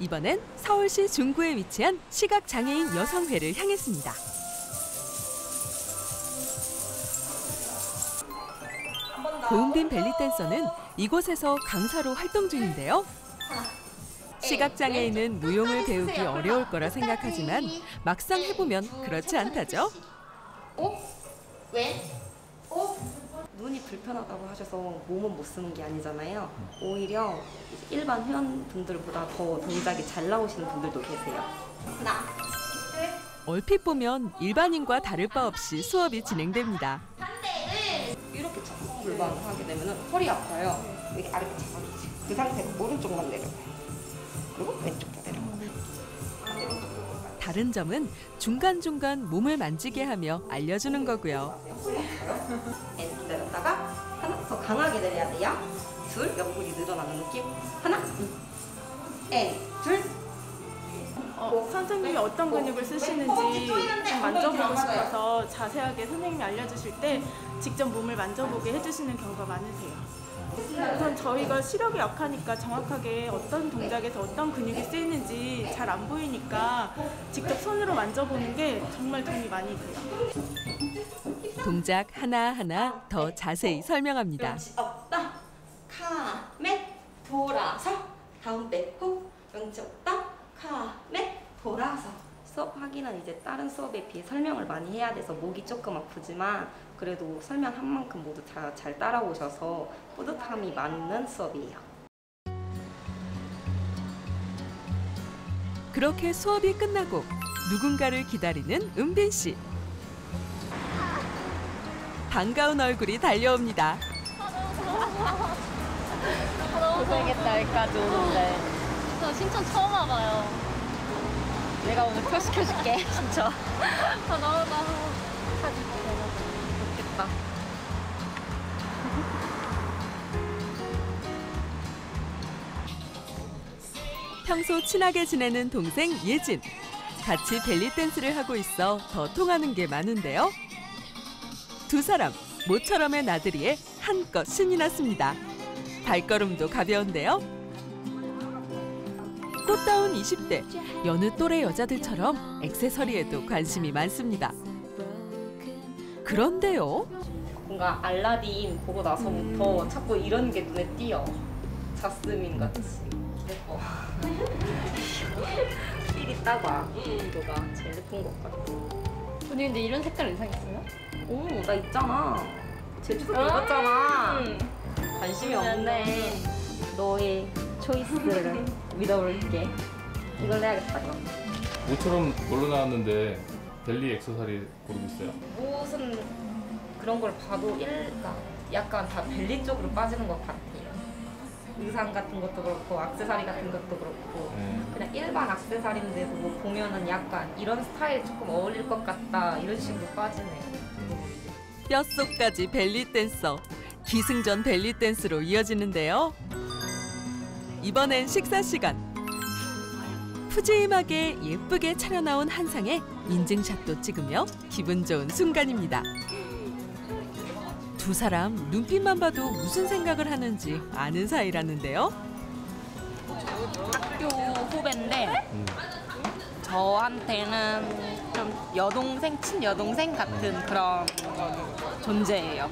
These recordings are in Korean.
이번엔 서울시 중구에 위치한 시각장애인 여성회를 향했습니다. 고은빈 벨리댄서는 이곳에서 강사로 활동 중인데요. 시각장애인은 무용을 배우기 어려울 거라 생각하지만 막상 해보면 그렇지 않다죠. 왜? 눈이 불편하다고 하셔서 몸은 못 쓰는 게 아니잖아요. 오히려 일반 회원분들보다 더 동작이 잘 나오시는 분들도 계세요. 하나, 둘. 얼핏 보면 일반인과 다를 바 없이 수업이 진행됩니다. 이렇게 자꾸 골반을 하게 되면 허리 아파요. 여기 아래로 잡아주지. 그 상태로 오른쪽만 내려가요. 그리고 왼쪽도 내려가요. 다른 점은 중간중간 몸을 만지게 하며 알려주는 거고요. 앤 내렸다가 하나 더 강하게 내려야 돼요. 둘, 옆구리 늘어나는 느낌. 하나, 앤, 둘. 선생님이 어떤 근육을 쓰시는지 좀 만져보고 싶어서 자세하게 선생님이 알려주실 때 직접 몸을 만져보게 해주시는 경우가 많으세요. 우선 저희가 시력이 약하니까 정확하게 어떤 동작에서 어떤 근육이 쓰이는지 잘 안 보이니까 직접 손으로 만져보는 게 정말 도움이 많이 돼요. 동작 하나하나 더 자세히 설명합니다. 명치 없다, 카메, 돌아서, 다음 빼고, 명치 없다, 카메, 돌아서. 수업하기는 이제 다른 수업에 비해 설명을 많이 해야 돼서 목이 조금 아프지만 그래도 설명한 만큼 모두 다 잘 따라오셔서 뿌듯함이 많은 수업이에요. 그렇게 수업이 끝나고 누군가를 기다리는 은빈 씨. 반가운 얼굴이 달려옵니다. 고생했다 여기까지 오는데. 저 신촌 처음 와봐요. 내가 오늘 표 시켜줄게 진짜. 너무 사진 좋겠다. 평소 친하게 지내는 동생 예진. 같이 벨리댄스를 하고 있어 더 통하는 게 많은데요. 두 사람 모처럼의 나들이에 한껏 신이 났습니다. 발걸음도 가벼운데요. 꽃다운 20대, 여느 또래 여자들처럼 액세서리에도 관심이 많습니다. 그런데요. 뭔가 알라딘 보고 나서부터 자꾸 이런 게 눈에 띄어. 자스민 같이. 예뻐. 삘이 따가. 이거가 제일 예쁜 것 같아. 언니 근데 이런 색깔 이상했어요? 오, 나 있잖아. 제주도 입었잖아. 관심이 없네. 너의 초이스를 믿어볼게. 이걸 해야겠다, 그럼. 모처럼 놀러 나왔는데 벨리 액세서리 고르고 있어요? 무슨 그런 걸 봐도 약간 다 벨리 쪽으로 빠지는 것 같아요. 의상 같은 것도 그렇고 액세서리 같은 것도 그렇고 그냥 일반 액세서리인데도 뭐 보면은 약간 이런 스타일 조금 어울릴 것 같다 이런 식으로 빠지네요. 뼛속까지 벨리 댄서. 기승전 벨리 댄스로 이어지는데요. 이번엔 식사 시간. 푸짐하게 예쁘게 차려나온 한 상에 인증샷도 찍으며 기분 좋은 순간입니다. 두 사람 눈빛만 봐도 무슨 생각을 하는지 아는 사이라는데요. 학교 후배인데 저한테는 좀 여동생, 친여동생 같은 그런 존재예요.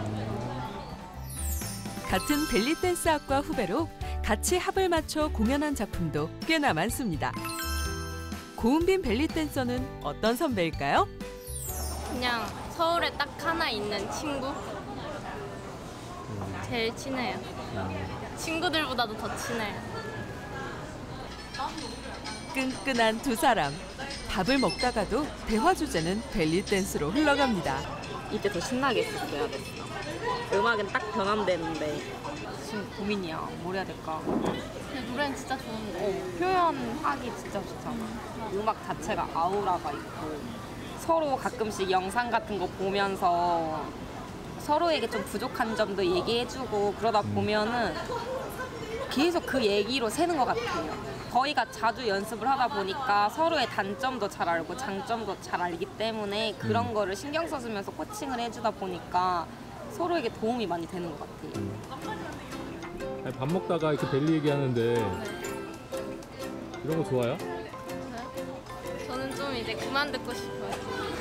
같은 벨리댄스학과 후배로 같이 합을 맞춰 공연한 작품도 꽤나 많습니다. 고은빈 벨리댄서는 어떤 선배일까요? 그냥 서울에 딱 하나 있는 친구? 제일 친해요. 친구들보다도 더 친해요. 끈끈한 두 사람. 밥을 먹다가도 대화 주제는 벨리댄스로 흘러갑니다. 이때 더 신나게 했었어야 됐어. 음악은 딱 변환되는데 지금 고민이야. 뭘 해야 될까? 근데 노래는 진짜 좋은데. 표현하기 진짜 좋잖아. 음악 자체가 아우라가 있고 서로 가끔씩 영상 같은 거 보면서 서로에게 좀 부족한 점도 얘기해주고 그러다 보면은 계속 그 얘기로 새는 것 같아요. 저희가 자주 연습을 하다 보니까 서로의 단점도 잘 알고 장점도 잘 알기 때문에 그런 거를 신경 써주면서 코칭을 해주다 보니까 서로에게 도움이 많이 되는 것 같아요. 밥 먹다가 이렇게 벨리 얘기하는데 이런 거 좋아요? 저는 좀 이제 그만 듣고 싶어요.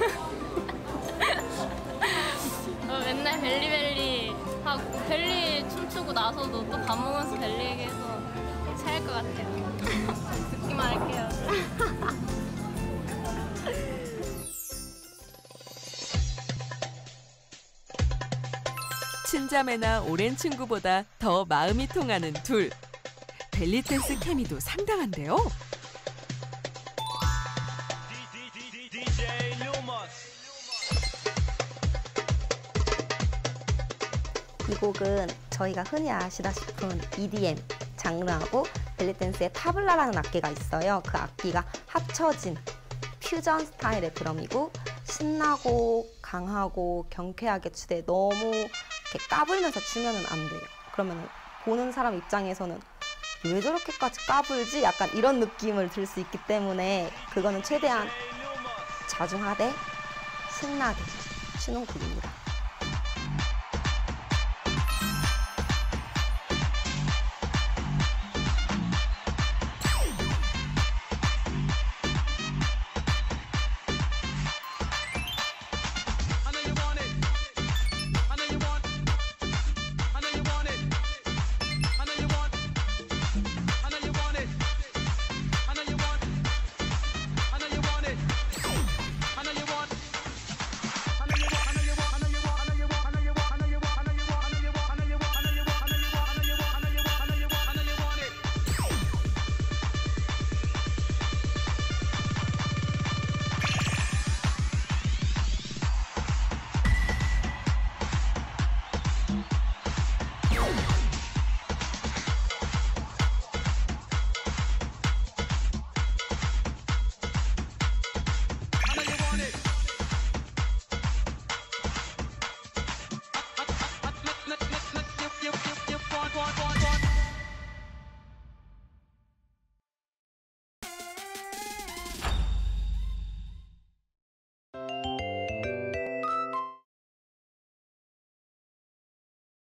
맨날 벨리벨리 하고 벨리 춤추고 나서도 또 밥 먹으면서 벨리 얘기해서 체할 것 같아요. 듣기만 할게요. 친자매나 오랜 친구보다 더 마음이 통하는 둘. 벨리 댄스 케미도 상당한데요. 이 곡은 저희가 흔히 아시다시피 EDM 장르하고 벨리댄스에 타블라라는 악기가 있어요. 그 악기가 합쳐진 퓨전 스타일의 드럼이고 신나고 강하고 경쾌하게 추되 너무 이렇게 까불면서 추면은 안 돼요. 그러면 보는 사람 입장에서는 왜 저렇게까지 까불지? 약간 이런 느낌을 들 수 있기 때문에 그거는 최대한 자중하되 신나게 추는 곡입니다.